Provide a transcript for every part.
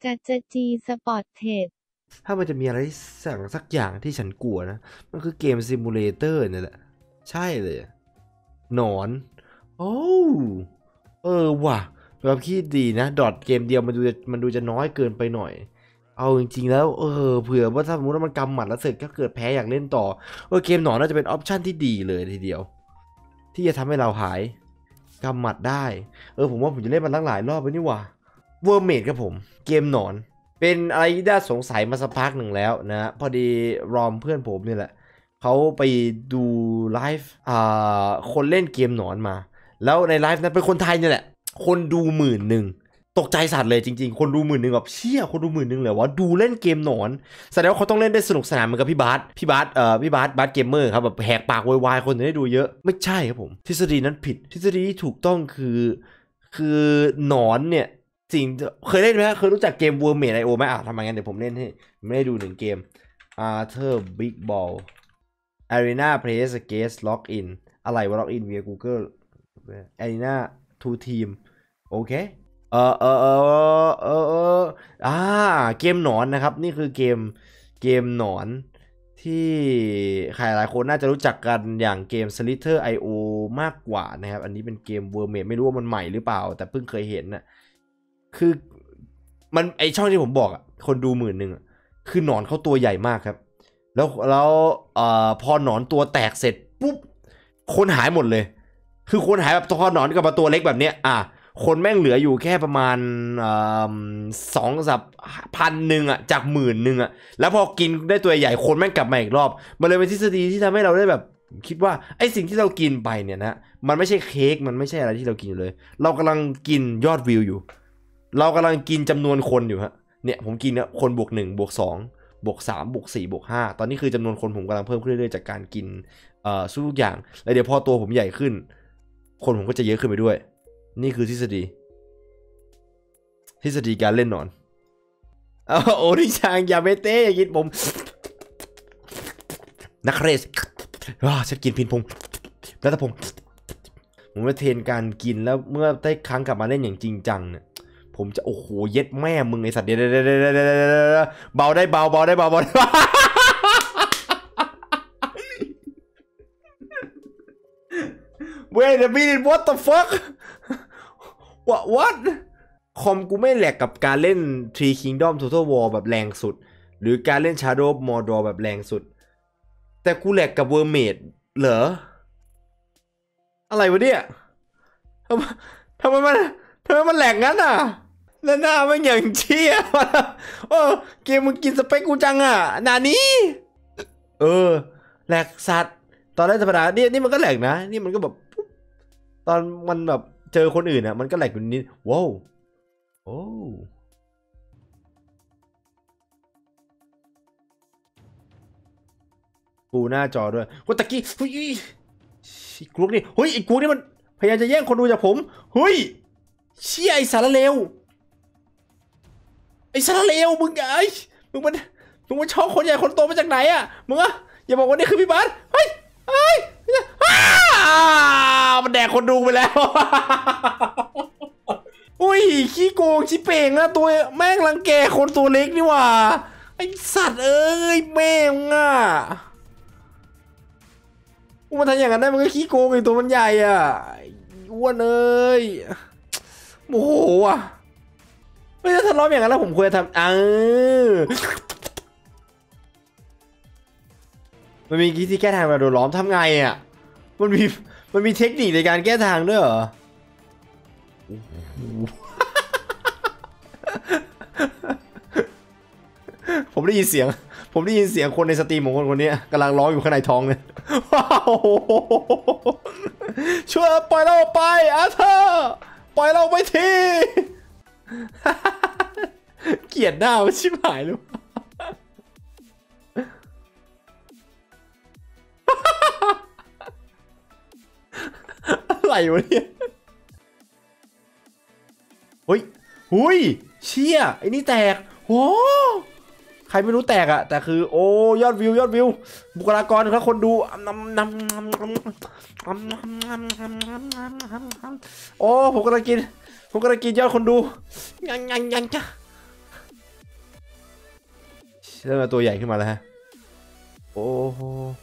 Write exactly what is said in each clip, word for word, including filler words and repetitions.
กัจจจีสปอร์ตเทรดถ้ามันจะมีอะไรสั่งสักอย่างที่ฉันกลัวนะมันคือเกมซิมูเลเตอร์นี่แหละใช่เลยหนอนโอ้เออว่ะแบบคิดดีนะดอทเกมเดียวมันดูมันดูจะน้อยเกินไปหน่อยเอาจริงๆแล้วเออเผื่อว่าถ้าสมมติว่ามันกำหมัดแล้วเสร็จก็เกิดแพ้อยากเล่นต่อเออเกมหนอนน่าจะเป็นออปชั่นที่ดีเลยทีเดียวที่จะทำให้เราหายกำหมัดได้เออผมว่าผมจะเล่นมันตั้งหลายรอบไปนี่ว่ะเวอร์เมดครับผมเกมหนอนเป็นอะไรที่น่าสงสัยมาสักพักหนึ่งแล้วนะพอดีรอมเพื่อนผมนี่แหละเขาไปดูไลฟ์อ่าคนเล่นเกมหนอนมาแล้วในไลฟ์นั้นเป็นคนไทยนี่แหละคนดูหมื่นหนึ่งตกใจสัตว์เลยจริงๆคนดูหมื่นหนึ่งแบบเชี่ยคนดูหมื่นหนึ่งเลยว่าดูเล่นเกมหนอนแสดงว่าเขาต้องเล่นได้สนุกสนานเหมือนกับพี่บาสพี่บาสเอ่อพี่บาสบาสเกมเมอร์ครับแบบแหกปากวายๆคนจะได้ดูเยอะไม่ใช่ครับผมทฤษฎีนั้นผิดทฤษฎีที่ถูกต้องคือคือหนอนเนี่ยสิ่งเคยเล่นไหมเคยรู้จักเกม Wormate ไอ โอ ไหมอ่ะทำไมงั้นเดี๋ยวผมเล่นให้ไม่ได้ดูหนึ่งเกม Arthur Big Ball Arena Plays Against Login อะไรวะ Login via Google Arena two Team โอเคเออเออเออเออเอออ่าเกมหนอนนะครับนี่คือเกมเกมหนอนที่ใครหลายคนน่าจะรู้จักกันอย่างเกม Slither ไอ โอ มากกว่านะครับอันนี้เป็นเกม Wormate ไม่รู้ว่ามันใหม่หรือเปล่าแต่เพิ่งเคยเห็นนะคือมันไอช่องที่ผมบอกอ่ะคนดูหมื่นหนึ่งคือหนอนเขาตัวใหญ่มากครับแล้วแล้วเอ่อพอหนอนตัวแตกเสร็จปุ๊บคนหายหมดเลยคือคนหายแบบตัวหนอนกับตัวเล็กแบบเนี้ยอ่ะคนแม่งเหลืออยู่แค่ประมาณสองสับพันหนึ่งอ่ะจากหมื่นหนึ่งอ่ะแล้วพอกินได้ตัวใหญ่คนแม่งกลับมาอีกรอบมันเลยเป็นทฤษฎีที่ทำให้เราได้แบบคิดว่าไอ้สิ่งที่เรากินไปเนี่ยนะมันไม่ใช่เค้กมันไม่ใช่อะไรที่เรากินอยู่เลยเรากำลังกินยอดวิวอยู่เรากำลังกินจำนวนคนอยู่ฮะเนี่ยผมกินเนี่ยคนบวกหนึ่งบวกสองบวกสามบวกสี่บวกห้าตอนนี้คือจำนวนคนผมกำลังเพิ่มขึ้นเรื่อยๆจากการกินเอ่อทุกอย่างแล้วเดี๋ยวพอตัวผมใหญ่ขึ้นคนผมก็จะเยอะขึ้นไปด้วยนี่คือทฤษฎีทฤษฎีการเล่นหนอนโอ้ดิชางยาเมเต้อย่ากินผมนักเรสว้าฉันกินพินพงแล้วแต่ผมผมมาเทรนการกินแล้วเมื่อได้ครั้งกลับมาเล่นอย่างจริงจังเนี่ยผมจะโอ้โหเย็ดแม่มึงไอสัตว์เดี๋ยวเดี๋ยวเดี๋ยวเบาได้เบาเบาได้เบาเบาได้Wait a minute what the fuck what what คอมกูไม่แหลกกับการเล่น Three Kingdom Total War แบบแรงสุดหรือการเล่น Shadow of Mordor แบบแรงสุดแต่กูแหลกกับ Wormate เหรออะไรวะเนี่ยทำไมทำไมมันทำไมมันแหลกงั้นอ่ะแล้วหน้ามันอย่างเชี่ยโอ้เกมมึงกินสเปคกูจังอ่ะนานี้เออแหลกสัตว์ตอนแรกธรรมดานี่นี่มันก็แหลกนะนี่มันก็แบบตอนมันแบบเจอคนอื่นอ่ะมันก็แหลกอยู่นิดว้าวโอ้กูหน้าจอด้วยกูตะกี้เฮ้ยไอ้กรุ๊กนี่เฮ้ยไอ้กรุ๊กนี่มันพยายามจะแย่งคนดูจากผมเฮ้ยเชี่ยไอ้สารเลวไอ้สารเลวมึงไอ้มึงมันมึงมันชอบคนใหญ่คนโตมาจากไหนอ่ะมึงอ่ะอย่าบอกว่านี่คือพี่บาสเฮ้ยเฮ้ยมันแดกคนดูไปแล้วอุ้ยขี้โกงชิเป่งนะตัวแม่งรังแกคนตัวเล็กนี่ว่าไอสัตว์เอ้ยแม่งอ่ะมันทำอย่างนั้นได้มันก็ขี้โกงไอตัวมันใหญ่อ่ะอ้วนเอ้ยโอ้โหอ่ะไม่ถ้าทะเลาะอย่างนั้นแล้วผมควรจะทำเออมันมีวิธีแก้ทางเวลาโดนล้อมทำไงอ่ะมันมีมันมีเทคนิคในการแก้ทางด้วยเหรอผมได้ยินเสียงผมได้ยินเสียงคนในสตรีมของคนคนนี้กำลังร้องอยู่ข้างในท้องเลยช่วยปล่อยเราไปอาเธอร์ปล่อยเราไปทีเกลียดหน้ามันชิบหายเลยอะไรวะเนี่ยเฮ้ยหุยเชี่ยไอ้นี่แตกโอ้ใครไม่รู้แตกอะแต่คือโอ้ยอดวิวยอดวิวบุคลากรครับคนดูโอ้ผมกำลังกินผมกำลังกินยอดคนดูยังยังยังจ้ะเริ่มตัวใหญ่ขึ้นมาแล้วฮะโอ้โห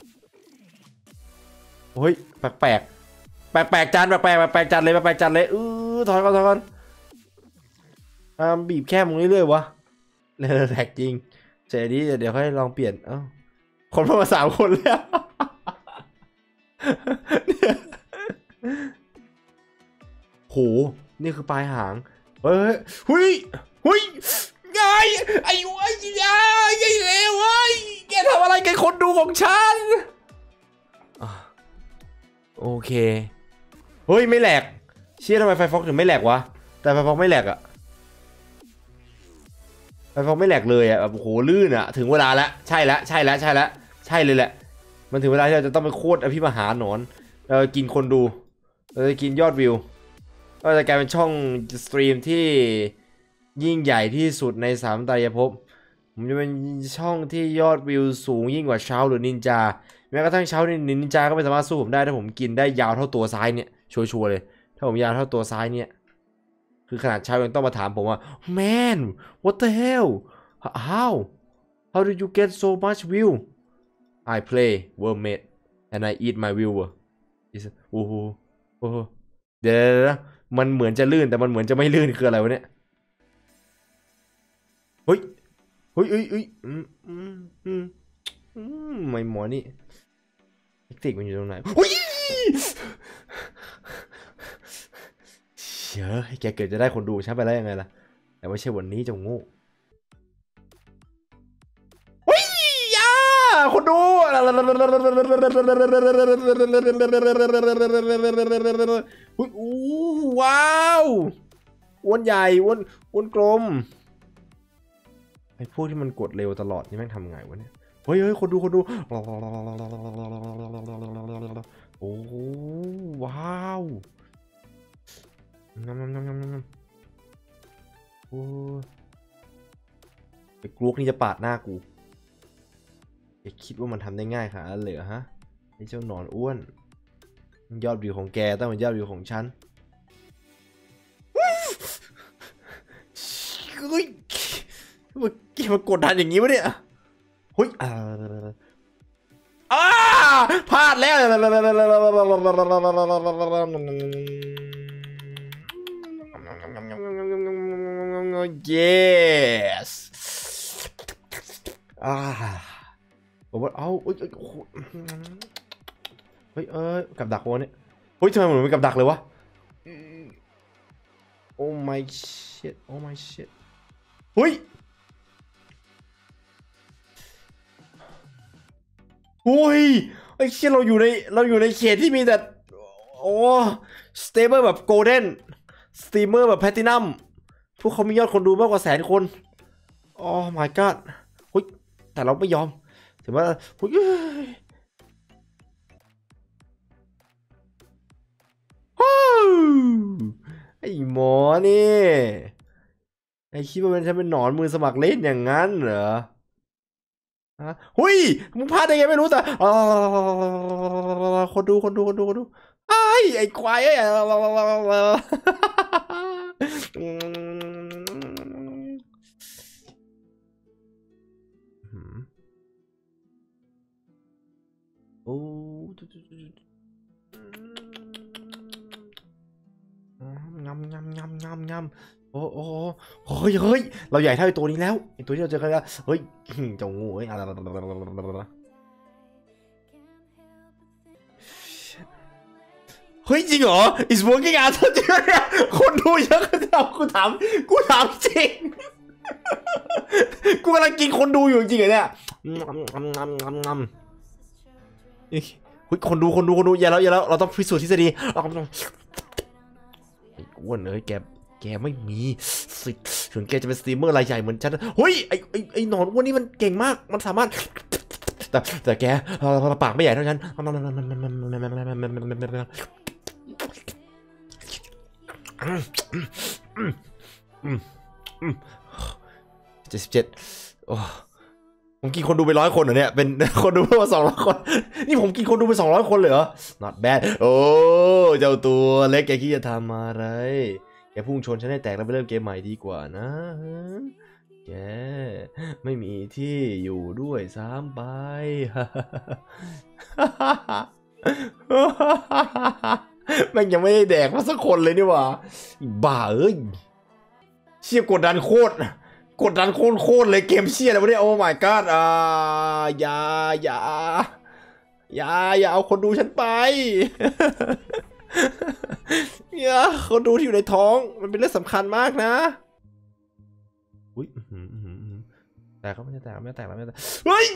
โอ้ยแปลกแปลกแปลกแปลกจานแปลกแปลกแปลกจัดเลยแปลกจัดเลยเออถอยก่อนถอยก่อนอ่าบีบแค่มึงเรื่อยๆวะแหลกจริงเจดีเดี๋ยวค่อยลองเปลี่ยนเอ้าคนเพิ่มมาสามคนแล้วโหนี่คือปลายหางเฮ้ยเฮ้ยเฮ้ยไงไอ้ไอ้ยาไอ้เลวเว้ยแกทำอะไรกับคนดูของฉันโอเคเฮ้ยไม่แหลกเชี่ยทำไมไฟฟอกถึงไม่แหลกวะแต่ไฟฟอกไม่แหลกอะไฟฟอกไม่แหลกเลยอะแบบโอ้โหลื่นอะถึงเวลาแล้วใช่แล้วใช่แล้วใช่แล้วใช่เลยแหละมันถึงเวลาที่เราจะต้องไปโคตรอภิมหาหนอนเราจะกินคนดูเราจะกินยอดวิวก็จะกลายเป็นช่องสตรีมที่ยิ่งใหญ่ที่สุดในสามไตรภพผมจะเป็นช่องที่ยอดวิวสูงยิ่งกว่าเช้าหรือนินจาแม้กระทั่งเช้านินจาก็ไม่สามารถสู้ผมได้ถ้าผมกินได้ยาวเท่าตัวซ้ายเนี่ยชัวร์ๆเลยถ้าผมยาวเท่าตัวซ้ายเนี่ยคือขนาดเช้ายังต้องมาถามผมว่า man what the hell how how did you get so much view I play Wormmate and I eat my viewer โอ้โหโอ้โหเดี๋ยวมันเหมือนจะลื่นแต่มันเหมือนจะไม่ลื่นคืออะไรวะเนี่ยเฮ้ยเฮ้ยเฮ้ยเฮ้ยอืมอืมอืมอืมไม่หมอนี่เทคนิคมันอยู่ตรงไหนเฮ้ยเชื่อให้แกเกิดจะได้คนดูฉันไปแล้วยังไงล่ะแต่ไม่ใช่วันนี้จะโง่เฮ้ยยาคนดูอุ้ยอู้ว้าวอ้วนใหญ่อ้วนอ้วนกลมไอ้พวกที่มันกดเร็วตลอดนี่แม่งทำไงวะเนี่ยเฮ้ยเฮ้ยคนดูคนดูโอ้ว้าวงามงามงามงามงามโอ้ไอ้กลวกนี่จะปาดหน้ากูอย่าคิดว่ามันทำได้ง่ายค่ะเหลือฮะไอ้เจ้าหนอนอ้วนยอดวิวของแกต้องเป็นยอดวิวของฉันเฮ้ยมันมันกดดันอย่างนี้วะเนี่ยเฮ้ยอ่าอ่าพลาดแล้ว yes อ่าผมว่าเอาเฮ้ยเฮ้ยเอ้ยกับดักวะเนี่ยเฮ้ยทำไมเหมือนเป็นกับดักเลยวะ oh my shit oh my shit เฮ้ยโอ้ยไอ้เชี่ยเราอยู่ในเราอยู่ในเขตที่มีแต่โอ้สเตเบอร์แบบโกลเด้นสตรีมเมอร์แบบแพลตินัมพวกเขามียอดคนดูมากกว่าแสนคนโอ้ my god เฮ้ยแต่เราไม่ยอมถือว่าเฮ้ยไอ้หมอนี่ไอ้คิดว่าเป็นฉันเป็นหนอนมือสมัครเล่นอย่างนั้นเหรอฮะหุยมึงพลาดได้ไงไม่รู้แต่คนดูคนดูคนดูคนดูไอ้ไอ้ควายไอ้โอ้ยำยำยำยำยำโอ้โอ้เฮ้ยเฮ้ยเราใหญ่เท่าไอ้ตัวนี้แล้วไอ้ตัวที่เราเจอกันแล้วเฮ้ยเจ้างูเฮ้ยเฮ้ยจริงเหรอ is working out จริงเนี่ยคนดูเยอะขนาดกูถามกูถามจริงกูกำลังกินคนดูอยู่จริงเหรอเนี่ยเฮ้ยคนดูคนดูคนดูอย่าแล้วอย่าแล้วเราต้องพิสูจน์ทฤษฎีอ้วนเลยแกแกไม่มีสิทธิ์ถึงแกจะเป็นสตรีมเมอร์รายใหญ่เหมือนฉันเฮ้ยไอไอไอหนอนอ้วนนี่มันเก่งมากมันสามารถแต่แต่แกปากไม่ใหญ่เท่าฉันเจ็ดสิบเจ็ดโอ้ผมกินคนดูไปร้อยคนเหรอเนี่ยเป็นคนดูเพิ่มมาสองร้อยคนนี่ผมกินคนดูไปสองร้อยคนเลยเหรอ not bad โอ้เจ้าตัวเล็กแกคิดจะทำอะไรแกพุ่งชนฉันให้แตกแล้วไปเริ่มเกมใหม่ดีกว่านะแกไม่มีที่อยู่ด้วยซ้ำไป แม่งยังไม่ได้แดกมาสักคนเลยนี่หว่าบ้าเอ้ยเชี่ยกดดันโคตรกดดันโคตรโคตรเลยเกมเชี่ยอะไรวะเนี่ยโอ้ my god อ่าอย่าอย่าอย่าอย่าเอาคนดูฉันไป เนี่ยคนดูที่อยู่ในท้องมันเป็นเรื่องสำคัญมากนะอุ้ยแต่เขาไม่ได้แตกไม่ได้แตกแล้วไม่ได้แตกเฮ้ย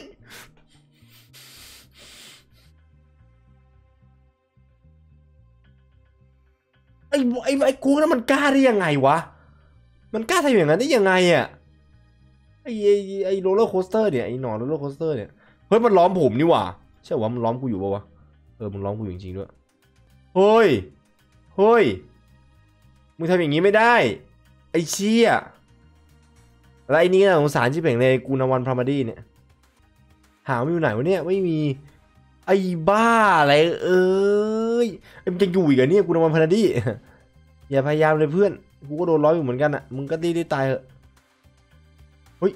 ไอ้ไอ้ไอ้กูนั่นมันกล้าได้ยังไงวะมันกล้าทำอย่างนั้นได้ยังไงอ่ะไอ้ไอ้ไอ้โรลเลอร์โคสเตอร์เนี่ยไอ้หนอนโรลเลอร์โคสเตอร์เนี่ยเฮ้ยมันล้อมผมนี่หว่าใช่ว่ามันล้อมกูอยู่ปะวะเออมันล้อมกูอยู่จริงๆด้วยเฮ้ยเฮ้ยมึงทำอย่างนี้ไม่ได้ไอ้เชี่ยแล้วไอ้นี่น่าสงสารชิบเป่งเลยกูนวันพรามดีเนี่ยหาไม่อยู่ไหนวะเนี่ยไม่มีไอ้บ้าอะไรเอ้ยมันจะอยู่อีกเหรอเนี่ยกูนวันพรามดีอย่าพยายามเลยเพื่อนกูก็โดนล้ออยู่เหมือนกันอ่ะมึงก็ตีได้ตายเหอะเฮ้ย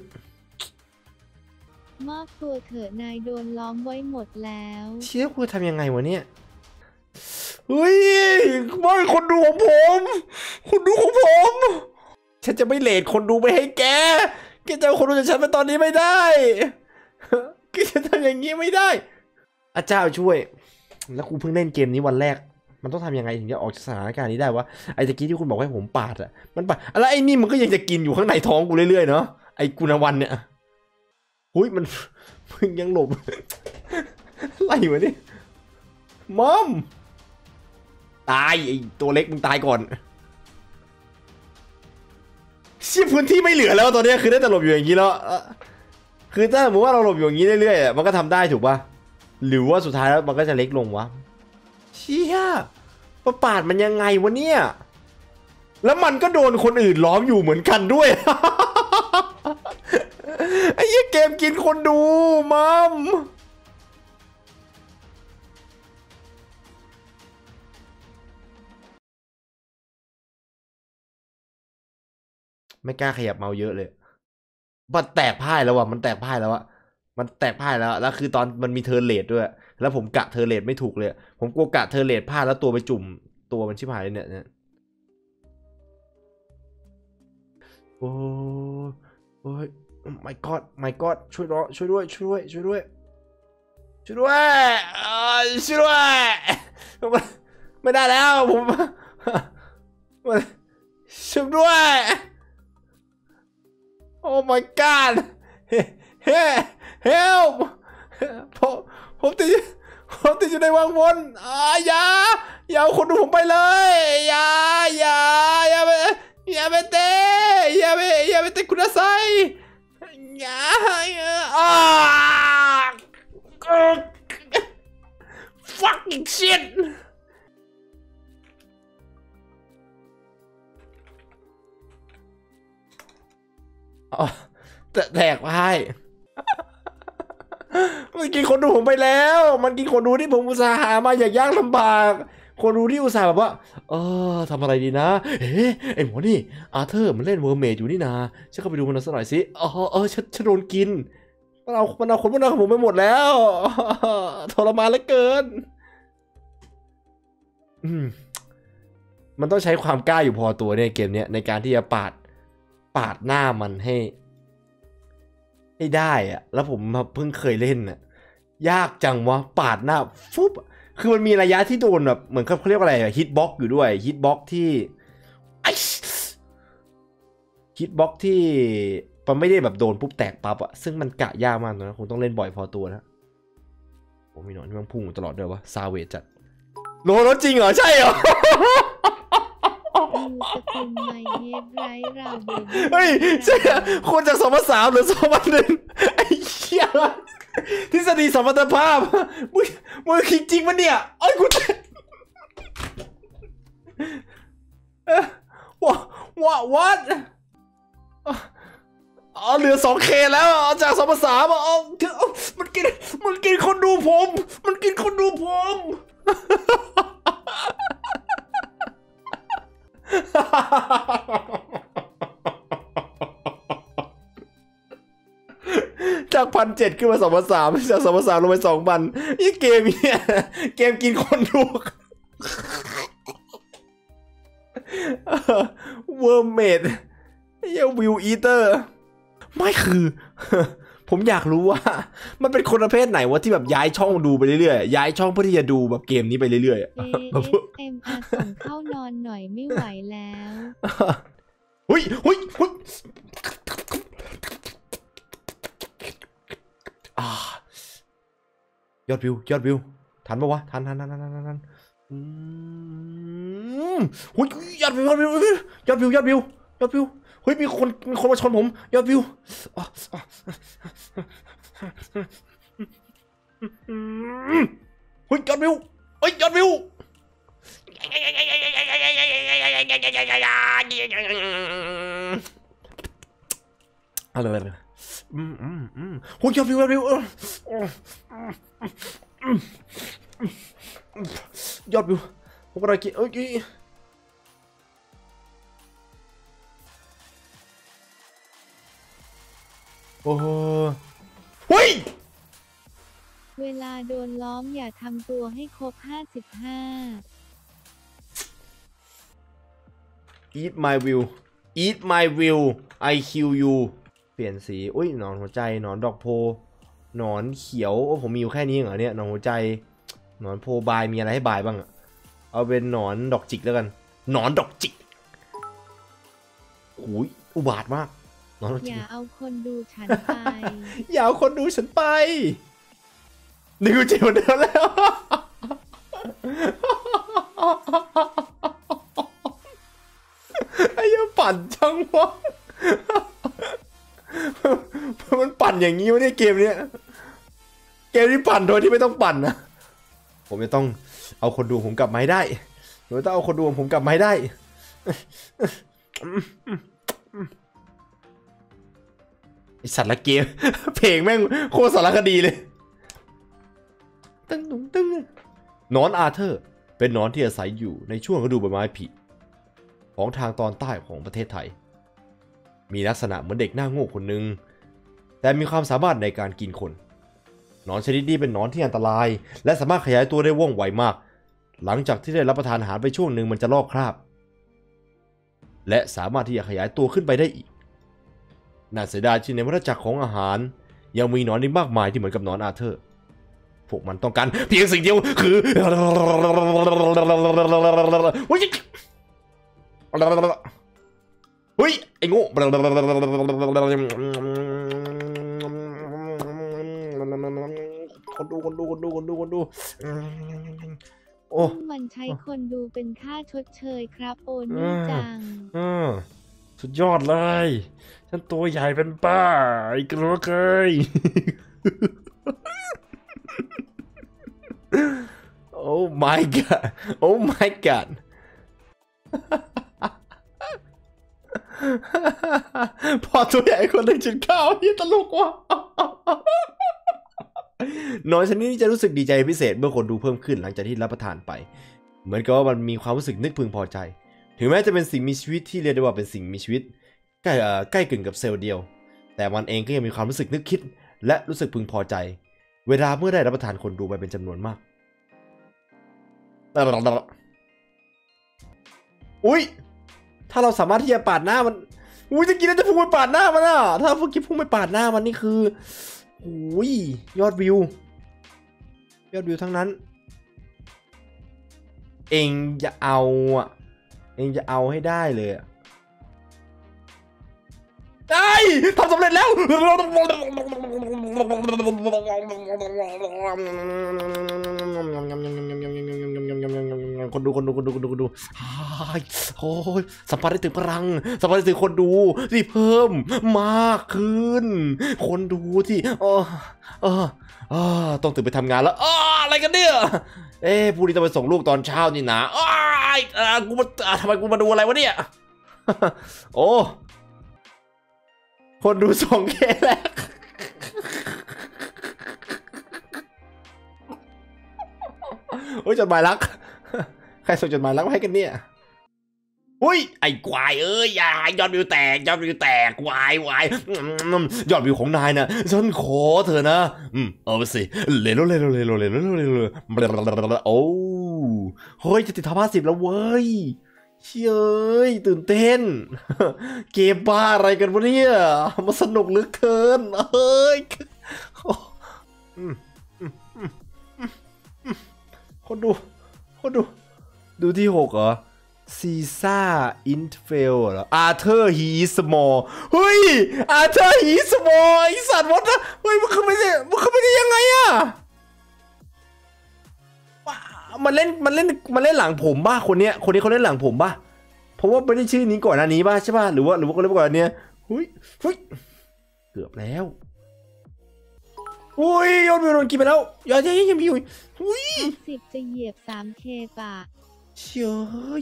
มอบตัวเถอะนายโดนล้อมไว้หมดแล้วเชี่ยกูทำยังไงวะเนี่ยเฮ้ยไม่คนดูของผมคนดูของผมฉันจะไม่เลทคนดูไปให้แกแกจะเอาคนดูจากฉันไปตอนนี้ไม่ได้แกจะทำอย่างนี้ไม่ได้อาจารย์ช่วยแล้วกูเพิ่งเล่นเกมนี้วันแรกมันต้องทำยังไงถึงจะออกจากสถานการณ์นี้ได้วะไอ้ตะกี้ที่คุณบอกให้ผมปาดอะมันปาดแล้วไอ้นี่มันก็ยังจะกินอยู่ข้างในท้องกูเรื่อยๆเนาะไอ้กุณวันเนี่ยหุ้ยมันมึงยังหลบอะไรวะนี่มอมตายไอ้ตัวเล็กมึงตายก่อนเชี่ยพื้นที่ไม่เหลือแล้วตอนนี้คือได้แต่หลบอยู่อย่างนี้แล้วคือถ้าสมมติว่าเราหลบอยู่อย่างนี้เรื่อยๆมันก็ทำได้ถูกป่ะหรือว่าสุดท้ายแล้วมันก็จะเล็กลงวะเชี่ยประปาดมันยังไงวะเนี่ยแล้วมันก็โดนคนอื่นล้อมอยู่เหมือนกันด้วยไอ้ยี่เกมกินคนดูมัมไม่กล้าขยับเมาส์เยอะเลยมันแตกพ่ายแล้วว่ะมันแตกพ่ายแล้วอะมันแตกพ่ายแล้วแล้วคือตอนมันมีเทอร์เลทด้วยแล้วผมกะเทอร์เลทไม่ถูกเลยผมกลัวกะเทอร์เลทพลาดแล้วตัวไปจุ่มตัวมันชิบหายเลยเนี่ยโอ้โอ้ย my god my god ช่วยรอช่วยด้วยช่วยด้วยช่วยด้วยช่วยด้วยช่วยด้วยไม่ได้แล้วผมช่วยด้วย Oh my god help ผมผมติดผมติดอยู่ในวังวนอ่าอย่าอย่าเอาคนดูผมไปเลยอย่าอย่าอย่าไปอย่าไปเตะอย่าไปอย่าไปเตะคุณไซอย่าอ่า fucking shit อ๋อแตกไปมันกินคนดูผมไปแล้วมันกินคนดูที่ผมอุตส่าห์หามาอย่างยากลำบากคนดูที่อุตส่าห์แบบว่าเออทำอะไรดีนะเฮ้ยไอหมอนี่อาร์เธอร์มันเล่นเวอร์เมดอยู่นี่นาฉันเข้าไปดูมันสักหน่อยสิเออเออฉันฉันโดนกินมันเอามันเอาคนมันเอาของผมไปหมดแล้วทรมานเหลือเกินอืมมันต้องใช้ความกล้าอยู่พอตัวในเกมเนี้ยในการที่จะปาดปาดหน้ามันให้ให้ได้อะแล้วผมเพิ่งเคยเล่นน่ะยากจังวะปาดหน้าฟุบคือมันมีระยะที่โดนแบบเหมือนเขาเรียกว่าอะไรฮิตบ็อกอยู่ด้วยฮิตบ็อกที่ฮิตบ็อกที่มันไม่ได้แบบโดนปุ๊บแตกปั๊บอะซึ่งมันกะยากมากนะคงต้องเล่นบ่อยพอตัวนะผมมีหนอนที่มันพุ่งตลอดด้วยวะซาเวจจัดโลรถจริงเหรอใช่เหรอเฮ้ยใช่คนจากสองพันสามหรือสองพันหนึ่งไอ้เหี้ยทฤษฎีสมรรถภาพมึงมึงคิดจริงปะเนี่ยไอ้กูว้าว้าวัดอ๋อเหลือ สองเค แล้วจากสองพันสามอ๋อมันกินมันกินคนดูผมมันกินคนดูผมจากพันเจ็ดขึ้นมาสองพันสามจากสองพันสามลงไปสองพันนี่เกมเนี่ยเกมกินคนดูเวอร์เมดเยวิวอีเตอร์ไม่คือผมอยากรู้ว่ามันเป็นคนประเภทไหนวะที่แบบย้ายช่องดูไปเรื่อยๆย้ายช่องเพื่อที่จะดูแบบเกมนี้ไปเรื่อยๆเอ เอส เอ็ม อาร์ ส่งเข้านอนหน่อยไม่ไหวแล้วเฮ้ยเฮ้ยเฮ้ยยอดวิวยอดวิวทันปะวะทันทันทันทันทันทันอืมหุ้ยยอดวิวยอดวิวยอดวิวยอดวิวยอดวิวเฮ้ยมีคนมีคนมาชนผมยอดวิวเฮ้ยยอดวิวเฮ้ยยอดวิวอะไรอะไรอืมอืมอืมโอ้ยยอดวิวยอดวิวยอดวิวผมก็ได้กินเอ้ยโอ้เฮ้ยเวลาโดนล้อมอย่าทำตัวให้ครบห้าสิบห้า Eat my view Eat my view I kill you เปลี่ยนสีอุ้ยหนอนหัวใจหนอนดอกโพหนอนเขียวโอ้ผมมีอยู่แค่นี้เหรอเนี่ยหนอนหัวใจหนอนโพบายมีอะไรให้บายบ้างอะเอาเป็นหนอนดอกจิกแล้วกันหนอนดอกจิกโอ้ยอุบาทมากหนอนดอกจิกอย่าเอาคนดูฉันไปอย่าเอาคนดูฉันไปนี่กูเจ็บเหมือนเดิมแล้วไอ้ยังปั่นจังวะมันปั่นอย่างนี้วะเนี่ยเกมเนี้ยเกมที่ปั่นโดยที่ไม่ต้องปั่นนะผมจะต้องเอาคนดูผมกลับมาให้ได้ผมต้องเอาคนดูผมกลับมาให้ได้ไอสัตว์ละเกมเพลงแม่งโคตรสารคดีเลยตึ้งตึ้งตึ้งหนอนอาเธอร์เป็นหนอนที่อาศัยอยู่ในช่วงฤดูใบไม้ผลิของทางตอนใต้ของประเทศไทยมีลักษณะเหมือนเด็กหน้าโง่คนหนึ่งแต่มีความสามารถในการกินคนหนอนชนิดนี้เป็นหนอนที่อันตรายและสามารถขยายตัวได้ว่องไวมากหลังจากที่ได้รับประทานอาหารไปช่วงหนึ่งมันจะลอกคราบและสามารถที่จะขยายตัวขึ้นไปได้อีกน่าเสียดายที่ในวัฏจักรของอาหารยังมีหนอนอีกมากมายที่เหมือนกับหนอนอาเธอร์พวกมันต้องการเพียงสิ่งเดียวคือเฮ้ยเฮ้ยไอ้โง่คนดูคนดูคนดูคนดูคนดูโอ้มันใช้คนดูเป็นค่าชดเชยครับโอนี่จังสุดยอดเลยฉันตัวใหญ่เป็นป้าไอ้กระโหลกเอ้ยโอ้ my god โอ้ my god พอตัวใหญ่คนหนึ่งกินข้าวยี่ตลกว่ะหนอนชนิดนี้จะรู้สึกดีใจพิเศษเมื่อคนดูเพิ่มขึ้นหลังจากที่รับประทานไปเหมือนกับว่ามันมีความรู้สึกนึกพึงพอใจถึงแม้จะเป็นสิ่งมีชีวิตที่เรียกได้ว่าเป็นสิ่งมีชีวิตใกล้ใกล้กึ่งกับเซลล์เดียวแต่มันเองก็ยังมีความรู้สึกนึกคิดและรู้สึกพึงพอใจเวลาเมื่อได้รับประทานคนดูไปเป็นจำนวนมากอุ้ยถ้าเราสามารถที่จะปาดหน้ามันอุ้ยตะกี้น่าจะพุ่งไปปาดหน้ามันอ่ะถ้าเมื่อกี้พุ่งไปปาดหน้ามันนี่คืออุ้ยยอดวิวยอดวิวทั้งนั้นเองจะเอาอ่ะเองจะเอาให้ได้เลยได้ทำสำเร็จแล้วคนดูคนดูคนดูคนดูคนดูโอ้ยสัมผัสได้ถึงพลังสัมผัสได้ถึงคนดูที่เพิ่มมากขึ้นคนดูที่เออเออเออต้องตื่นไปทำงานแล้วอ๋ออะไรกันเนี่ยเอ๊ะผู้นี้ต้องไปส่งลูกตอนเช้านี่นะอ้ายกูมาทำไมกูมาดูอะไรวะเนี่ยโอ้คนดู สองเค แล้วโอ้ยจดหมายรักใครส่งจดหมายรักมาให้กันเนี่ยอุ้ยไอ้ควายเอ้ยอย่ายอดวิวแตกยอดวิวแตกวายวายยอดวิวของนายนะฉันขอเธอนะอืมเอาไปสิเลโลเลโลเลโลเลโลเลโลโอ้เฮ้ยจะติดท็อปห้าสิบแล้วเว้ยเชี่ยเอ้ยตื่นเต้นเกมบ้าอะไรกันวะเนี่ยมันสนุกเหลือเกินเฮ้ยคนดูคนดูดูที่หกเหรอซีซ่าอินเฟลเหรออาร์เธอร์ฮีสมอลเฮ้ยอาร์เธอร์ฮีสมอลไอสัตว์วะนะเฮ้ยมันขึ้นไปได้มันขึ้นไปได้ยังไงอะมันเล่นมันเล่นมันเล่นหลังผมป่ะคนเนี้ยคนนี้เขาเล่นหลังผมป่ะเพราะว่าไม่ได้ชื่อนี้ก่อนหน้านี้ป่ะใช่ป่ะหรือว่าหรือว่าเขาเล่นก่อนอันเนี้ยเฮ้ยเฮ้ยเกือบแล้วอุ้ยยอดวิวโดนกินไปแล้วยอดยังยังมีอยู่อุ้ยสิบจะเหยียบ สามเค ป่ะเชี่ย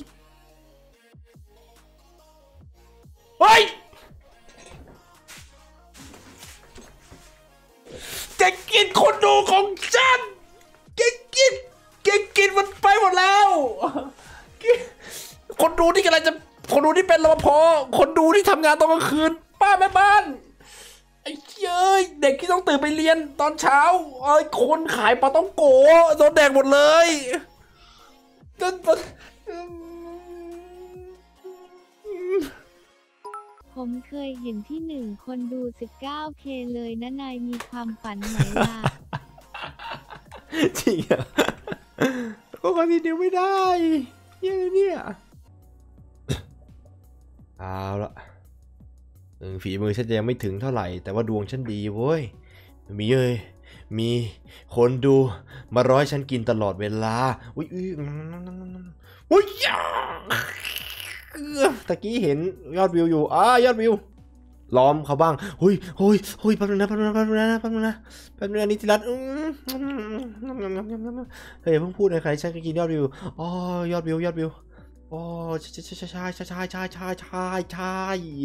เฮ้ยแกกินคนดูของฉันแกกินแกกินมันไปหมดแล้วคนดูที่กำลังจะคนดูที่เป็นรปภคนดูที่ทำงานตอนกลางคืนป้าแม่บ้านไอ้เย้ยเด็กที่ต้องตื่นไปเรียนตอนเช้าไอ้คนขายปลาต้องโกโดนแดกหมดเลยจนผมเคยเห็นที่หนึ่งคนดู สิบเก้าเค เลยนะนายมีความฝันไหมล่ะจริงอ่ะก็คนทีเดียวไม่ได้ยังไงเนี่ยเอาละฝีมือฉันยังไม่ถึงเท่าไหร่แต่ว่าดวงฉันดีเว้ยมีเอ้ยมีคนดูมาร้อยฉันกินตลอดเวลาอุ้ยอุ้ยอุ้ยตะกี้เห็นยอดวิวอยู่อ่ายอดวิวล้อมเขาบ้างหุยหุยหุยแป๊บนึงนะแป๊บนึงนะแป๊บนึงนะแป๊บนึงนะแป๊บนึงนะนิติรัตน์เฮ้ยเพิ่งพูดในใครฉันก็กินยอดวิวอ๋อยอดวิวยอดวิวอ๋อใช่ใช่ใช่ใช่ใช่ใช่ใช่ใช่ใช่ใช่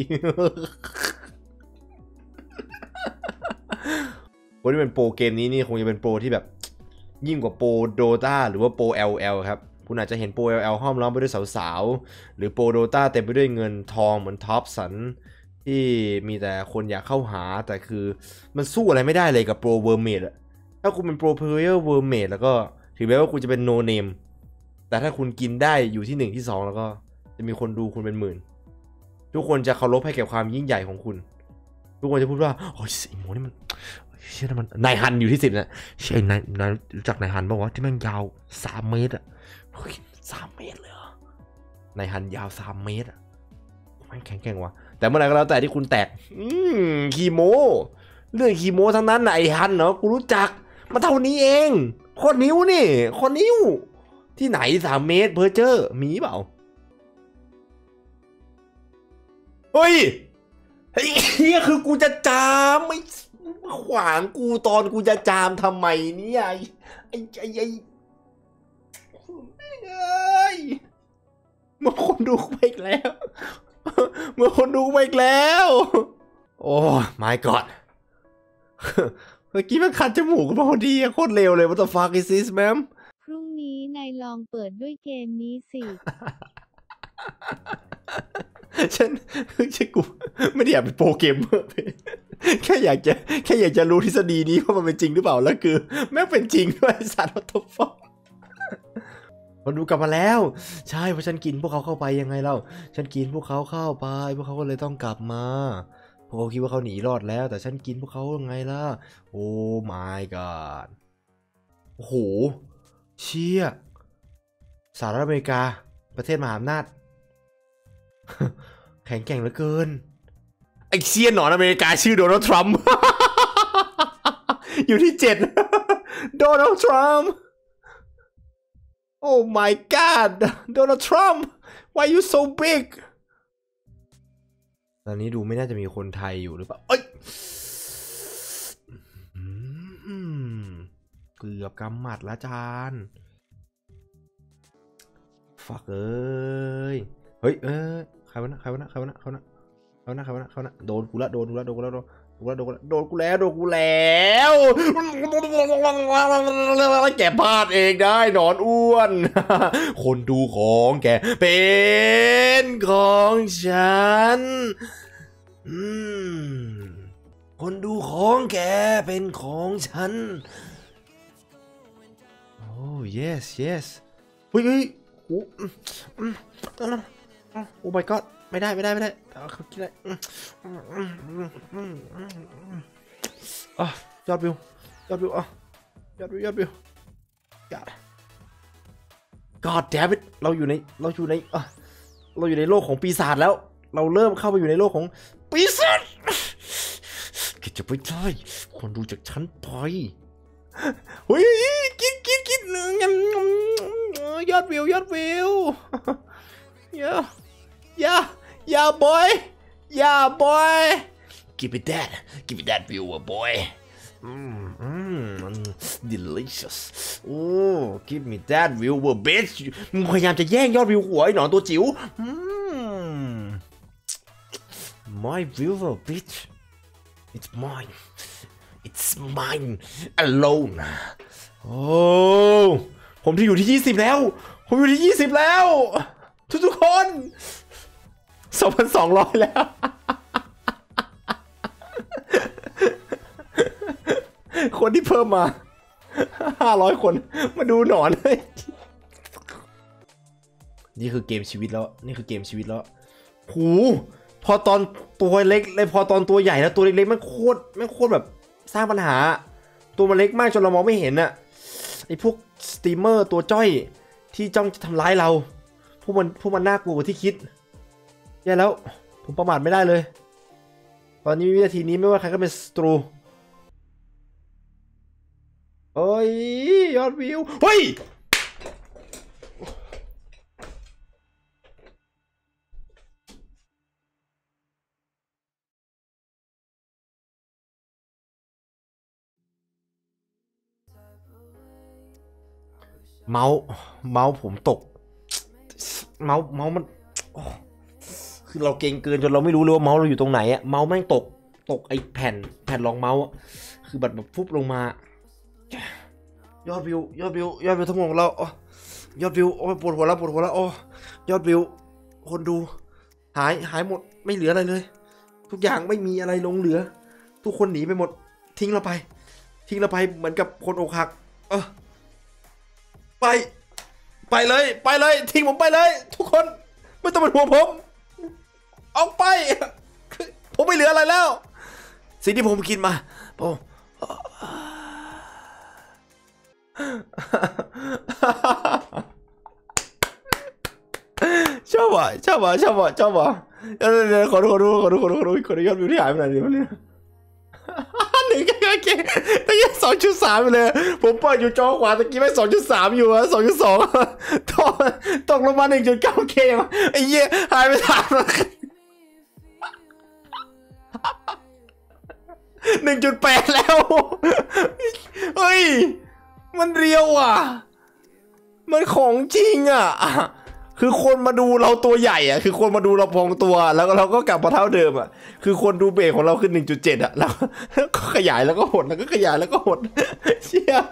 คนที่เป็นโปรเกมนี้นี่คงจะเป็นโปรที่แบบยิ่งกว่าโปรโดตาหรือว่าโปร แอล แอล ครับคุณอาจจะเห็นโปร แอล แอล ห้อมล้อมไปด้วยสาวๆหรือโปรโดตาเต็มไปด้วยเงินทองเหมือนท็อปสันที่มีแต่คนอยากเข้าหาแต่คือมันสู้อะไรไม่ได้เลยกับโปรเวอร์เมดอะถ้าคุณเป็นโปรเพลเยอร์เวอร์เมดแล้วก็ถึงแม้ว่าคุณจะเป็นโนเนมแต่ถ้าคุณกินได้อยู่ที่หนึ่งที่สองแล้วก็จะมีคนดูคุณเป็นหมื่นทุกคนจะเคารพให้แก่ความยิ่งใหญ่ของคุณทุกคนจะพูดว่าโอ้ยไอ้โมนี่มันเชื่อมันนายฮันอยู่ที่สิบนะเชื่อนายนายรู้จักนายฮันป่าวะที่มันยาวสามเมตรอะสามเมตรเลยเหรอนายฮันยาวสามเมตรอะมันแข็งแกร่งวะแต่เมื่อไหร่ก็แล้วแต่ที่คุณแตกอืมคีโมเรื่องคีโมทั้งนั้นนะไอ้ฮันเนาะกูรู้จักมาเท่านี้เองข้อนิ้วนี่ข้อนิ้วที่ไหนสามเมตรเพอร์เจอร์มีเปล่าเฮ้ยเฮ้ยคือกูจะจามไม่ขวางกูตอนกูจะจามทำไมเนี่ยไอ้ไอ้ไอ้เอ้ยเมื่อคนดูไปอีกแล้วเมื่อคนดูไปอีกแล้วโอ้ my god เมื่อกี้มันคันจมูกพอดีโคตรเร็วเลย what the fuck is this man พรุ่งนี้นายลองเปิดด้วยเกมนี้สิฉันฉันกูไม่ได้อยากเป็นโปรเกมเมอร์แค่อยากจะแค่อยากจะรู้ทฤษฎีนี้ว่ามันเป็นจริงหรือเปล่าแล้วคือแม่งเป็นจริงด้วยสัตว์วัตถุฟอกคนดูกลับมาแล้วใช่เพราะฉันกินพวกเขาเข้าไปยังไงเล่าฉันกินพวกเขาเข้าไปพวกเขาก็เลยต้องกลับมาพวกเขาคิดว่าเขาหนีรอดแล้วแต่ฉันกินพวกเขายังไงล่ะโอ้ my god โอ้โหเชี่ยสหรัฐอเมริกาประเทศมหาอำนาจแข็งแกร่งเหลือเกินไอเซียนหนอนอเมริกาชื่อโดนัลด์ทรัมป์อยู่ที่เจ็ดโดนัลด์ทรัมป์โอ้ my god โดนัลด์ทรัมป์ why you so big ตอนนี้ดูไม่น่าจะมีคนไทยอยู่หรือเปล่าเอ้ยเกือบกำหมัดละจานฟักเอ้ยเฮ้ยเอ้ยใครวะนะใครวะนะใครวะนะใครวะนะใครเขานะเขานะเขานะโดนกูละโดนกูละโดนกูละโดนกูละโดนกูละโดนกูแล้วโดนกูแล้วแกพลาดเองได้หนอนอ้วนคนดูของแกเป็นของฉันอืมคนดูของแกเป็นของฉันโอ้ yes yes เฮ้ยเฮ้ยโอ้โอ้ my god ไม่ได้ไม่ได้ไม่ได้เขาคิดอะไรอ่ะยอดวิวยอดวิวอ่ะยอดวิวยอดวิว God God damn it เราอยู่ในเราอยู่ในอ่ะเราอยู่ในโลกของปีศาจแล้วเราเริ่มเข้าไปอยู่ในโลกของปีศาจคิดจะไปได้คนดูจากฉันไปเฮ้ยกินกินกินหนึ่งยอดวิวยอดวิวเยอะอย่าอย่า boy อย่า boy give me that give me that view boy อืมอืม delicious โอ้ give me that view bitch มึงพยายามจะแย่งยอดวิวหัวไอ้หนอนตัวจิ๋วอืม my viewer bitch it's mine it's mine alone โอ้ผมที่อยู่ที่ยี่สิบแล้วผมอยู่ที่ยี่สิบแล้วทุกๆคน สองพันสองร้อย แล้ว คนที่เพิ่มมา ห้าร้อย คนมาดูหนอนเลยนี่คือเกมชีวิตแล้วนี่คือเกมชีวิตแล้วโหพอตอนตัวเล็กเลยพอตอนตัวใหญ่แล้วตัวเล็กๆมันโคตรมันโคตรแบบสร้างปัญหาตัวมันเล็กมากจนเรามองไม่เห็นอะไอพวกสตรีมเมอร์ตัวจ้อยที่จ้องจะทำร้ายเราพวกมันพวกมันน่ากลัวกว่าที่คิดแย่แล้วผมประมาทไม่ได้เลยตอนนี้วินาทีนี้ไม่ว่าใครก็เป็นศัตรูเฮ้ยยอดวิวเฮ้ยเมาส์เมาส์ผมตกเมาส์เมาส์มันคือเราเก่งเกินจนเราไม่รู้เลยว่าเมาส์เราอยู่ตรงไหนอะเมาส์แม่งตกตกไอ้แผ่นแผ่นรองเมาส์คือแบบแบบฟุบลงมายอดวิวยอดวิวยอดวิวทั้งหมดของเรายอดวิวโอ้ปวดหัวแล้วปวดหัวแล้วโอ้ยอดวิวคนดูหายหายหมดไม่เหลืออะไรเลยทุกอย่างไม่มีอะไรลงเหลือทุกคนหนีไปหมดทิ้งเราไปทิ้งเราไปเหมือนกับคนอกหักเออไปไปเลยไปเลยทิ้งผมไปเลยทุกคนไม่ต้องเป็นห่วงผมออกไปผมไม่เหลืออะไรแล้วสิ่งที่ผมกินมาผมชอบอ่ะชอบอ่ะชอบอ่ะชอบอ่ะเดี๋ยวขอดูขอดูขอดูขอดูขอดูขอดูยอดวิวที่หายไปไหนดิมันเนี่ยหนึ่งโอเคตะกี้สองจุดสามไปเลยผมเปิดอยู่จอขวาตะกี้ไม่สองจุดสามอยู่อะสองจุดสองตกตกลงมาหนึ่งจุดเก้าเคไอ้เหี้ยหายไปสามหนึ่งจุดแปดแล้วเฮ้ยมันเรียวอ่ะมันของจริงอ่ะคือคนมาดูเราตัวใหญ่อ่ะคือคนมาดูเราพองตัวแล้วเราก็กลับมาเท่าเดิมอ่ะคือคนดูเบรกของเราขึ้น หนึ่งจุดเจ็ด อ่ะแล้วก็ขยายแล้วก็หดแล้วก็ขยายแล้วก็หดเชี่ย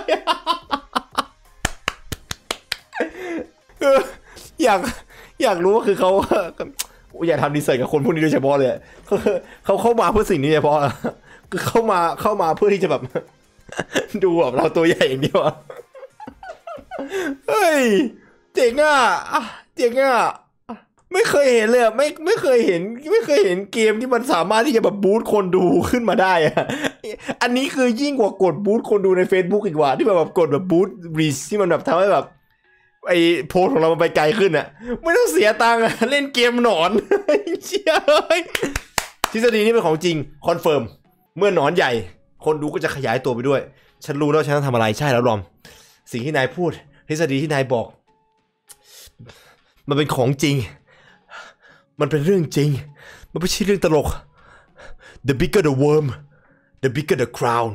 อยากอยากรู้ว่าคือเขาอยากทำดีไซน์กับคนพวกนี้โดยเฉพาะเลยเขาเขาเข้ามาเพื่อสิ่งนี้เฉพาะคือเข้ามาเข้ามาเพื่อที่จะแบบดูแบบเราตัวใหญ่อย่างเดียวเฮ้ยเจ๋งอ่ะเจ๋งอ่ะไม่เคยเห็นเลยอ่ะไม่ไม่เคยเห็นไม่เคยเห็นเกมที่มันสามารถที่จะแบบบูสต์คนดูขึ้นมาได้อ่ะอันนี้คือยิ่งกว่ากดบูสต์คนดูใน Facebook อีกว่าที่แบบกดแบบบูสต์รีชที่มันแบบทำให้แบบไอโพสของเรามันไปไกลขึ้นอ่ะไม่ต้องเสียตังค์เล่นเกมหนอนเชี่ยทฤษฎีนี้เป็นของจริงคอนเฟิร์มเมื่อหนอนใหญ่คนดูก็จะขยายตัวไปด้วยฉันรู้แล้วฉันต้องทำอะไรใช่แล้วรอมสิ่งที่นายพูดทฤษฎีที่นายบอกมันเป็นของจริงมันเป็นเรื่องจริงมันไม่ใช่เรื่องตลก the bigger the worm the bigger the crown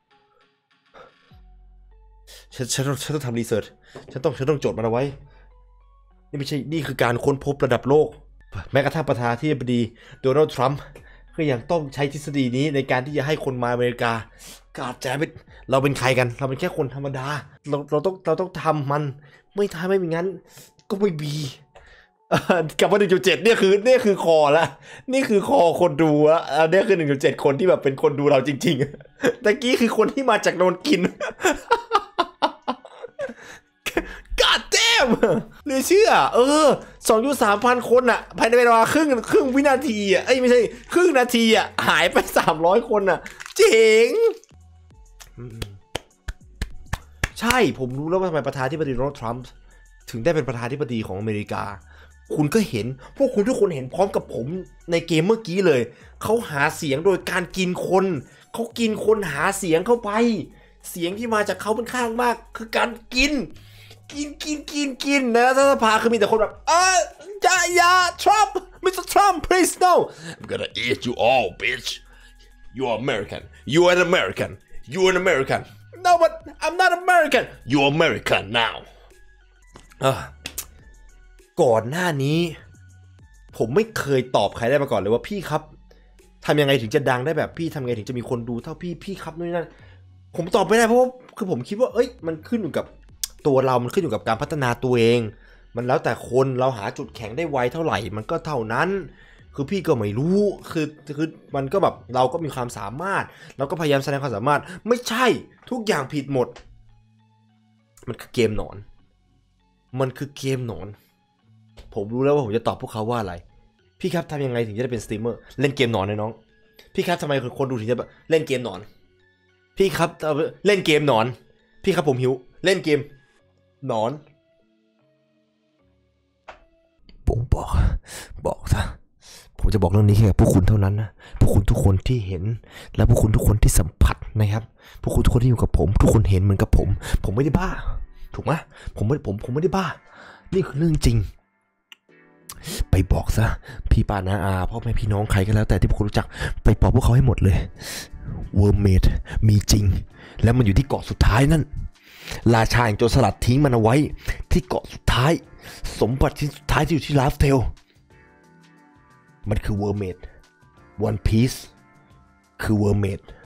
ฉันฉันต้องฉันต้องทำรีเสิร์ชฉันต้องฉันต้องจดมันเอาไว้นี่ไม่ใช่นี่คือการค้นพบระดับโลกแม้กระทั่งประธานาธิบดีโดนัลด์ทรัมป์ก็ยังต้องใช้ทฤษฎีนี้ในการที่จะให้คนมาอเมริกากาดแจ๊บเราเป็นใครกันเราเป็นแค่คนธรรมดาเราเราต้องเราต้องทำมันไม่ทำไม่มีงั้นก็ไม่มีกับว่า หนึ่งจุดเจ็ด เนี่ยคือเนี่ยคือคอละนี่คือคอคนดูอะอันนี้คือ หนึ่งจุดเจ็ด คนที่แบบเป็นคนดูเราจริงๆตะกี้คือคนที่มาจากโดนกินกาดแต้มเลยเชื่อเออ สองจุดสามพัน คนอะภายในเวลาครึ่งครึ่งวินาทีอะเอ้ยไม่ใช่ครึ่งนาทีอะหายไปสามร้อยคนอะเจ๋งใช่ผมรู้แล้วว่าทำไมประธานาธิบดีโดนัลด์ทรัมป์ถึงได้เป็นประธานาธิบดีของอเมริกาคุณก็เห็นพวกคุณทุกคนเห็นพร้อมกับผมในเกมเมื่อกี้เลยเขาหาเสียงโดยการกินคนเขากินคนหาเสียงเข้าไปเสียงที่มาจากเขาเป็นข้างมากคือการกินกินกินกินกินนะถ้าสภาคือมีแต่คนแบบเอออย่าอย่าทรัมป์มิสเตอร์ทรัมป์ please no I'm gonna eat you all bitch you're American you're an American you're an American no but I'm not American you're American now อ่ะก่อนหน้านี้ผมไม่เคยตอบใครได้มาก่อนเลยว่าพี่ครับทำยังไงถึงจะดังได้แบบพี่ทำยังไงถึงจะมีคนดูเท่าพี่พี่ครับนู่นนั่นผมตอบไม่ได้เพราะว่าคือผมคิดว่าเอ้ยมันขึ้นอยู่กับตัวเรามันขึ้นอยู่กับการพัฒนาตัวเองมันแล้วแต่คนเราหาจุดแข็งได้ไวเท่าไหร่มันก็เท่านั้นคือพี่ก็ไม่รู้คือคือมันก็แบบเราก็มีความสามารถเราก็พยายามแสดงความสามารถไม่ใช่ทุกอย่างผิดหมดมันคือเกมหนอนมันคือเกมหนอนผมรู้แล้วว่าผมจะตอบพวกเขาว่าอะไรพี่ครับทำยังไงถึงจะได้เป็นสตรีมเมอร์เล่นเกมหนอนเลยน้องพี่ครับทำไมคนดูถึงจะแบบเล่นเกมหนอนพี่ครับเล่นเกมหนอนพี่ครับผมหิวเล่นเกมหนอนผมบอกบอกซะผมจะบอกเรื่องนี้แค่พวกคุณเท่านั้นนะพวกคุณทุกคนที่เห็นและพวกคุณทุกคนที่สัมผัสนะครับพวกคุณทุกคนที่อยู่กับผมทุกคนเห็นเหมือนกับผมผมไม่ได้บ้าถูกไหมผมไม่ผมผมไม่ได้บ้านี่คือเรื่องจริงไปบอกซะพี่ป้าน้าอาพ่อแม่พี่น้องใครก็แล้วแต่ที่พวกคุณรู้จักไปบอกพวกเขาให้หมดเลยเวิร์มเมดมีจริงแล้วมันอยู่ที่เกาะสุดท้ายนั่นราชาแห่งโจรสลัดทิ้งมันเอาไว้ที่เกาะสุดท้ายสมบัติที่สุดท้ายที่อยู่ที่ลาฟเทลมันคือเวิร์มเมดวันพีซคือเวิร์มเมด